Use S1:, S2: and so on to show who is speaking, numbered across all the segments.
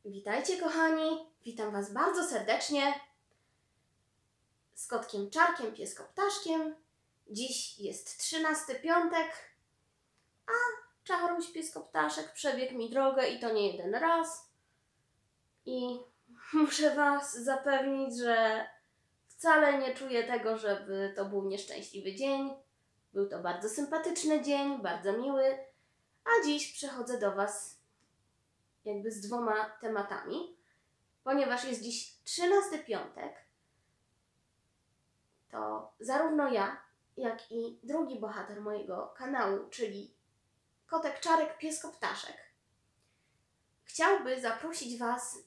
S1: Witajcie kochani, witam Was bardzo serdecznie z kotkiem Czarkiem, piesko-ptaszkiem. Dziś jest 13 piątek, a Czaruś, piesko-ptaszek, przebiegł mi drogę i to nie jeden raz. I muszę Was zapewnić, że wcale nie czuję tego, żeby to był nieszczęśliwy dzień. Był to bardzo sympatyczny dzień, bardzo miły, a dziś przychodzę do Was jakby z dwoma tematami, ponieważ jest dziś 13 piątek, to zarówno ja, jak i drugi bohater mojego kanału, czyli kotek Czarek, piesko-ptaszek, chciałby zaprosić Was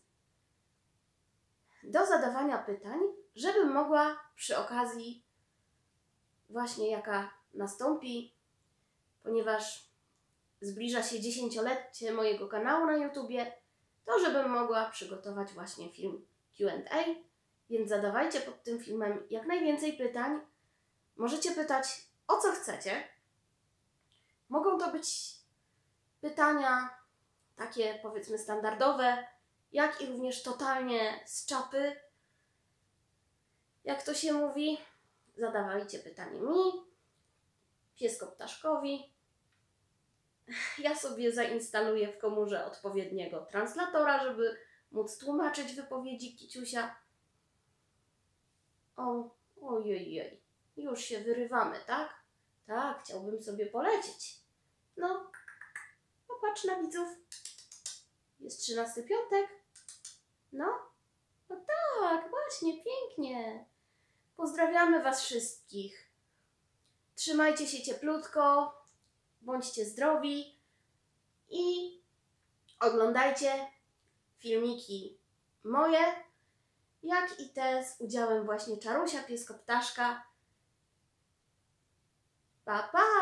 S1: do zadawania pytań, żebym mogła przy okazji właśnie jaka nastąpi, ponieważ zbliża się 10-lecie mojego kanału na YouTubie, to żebym mogła przygotować właśnie film Q&A, więc zadawajcie pod tym filmem jak najwięcej pytań. Możecie pytać o co chcecie. Mogą to być pytania takie powiedzmy standardowe, jak i również totalnie z czapy, jak to się mówi. Zadawajcie pytanie mi, piesko-ptaszkowi. Ja sobie zainstaluję w komórze odpowiedniego translatora, żeby móc tłumaczyć wypowiedzi kiciusia. Ojej, już się wyrywamy, tak? Tak, chciałbym sobie polecieć. No, popatrz na widzów. Jest 13 piątek. No tak, właśnie, pięknie. Pozdrawiamy Was wszystkich. Trzymajcie się cieplutko, bądźcie zdrowi i oglądajcie filmiki moje, jak i te z udziałem właśnie Czarusia, piesko-ptaszka. Pa, pa!